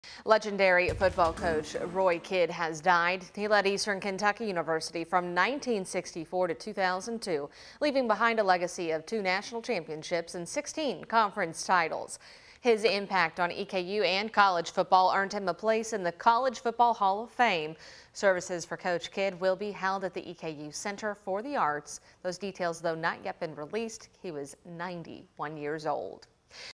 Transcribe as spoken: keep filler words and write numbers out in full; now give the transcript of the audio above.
Legendary football coach Roy Kidd has died. He led Eastern Kentucky University from nineteen sixty-four to two thousand two, leaving behind a legacy of two national championships and sixteen conference titles. His impact on E K U and college football earned him a place in the College Football Hall of Fame. Services for Coach Kidd will be held at the E K U Center for the Arts. Those details, though not yet been released. He was ninety-one years old.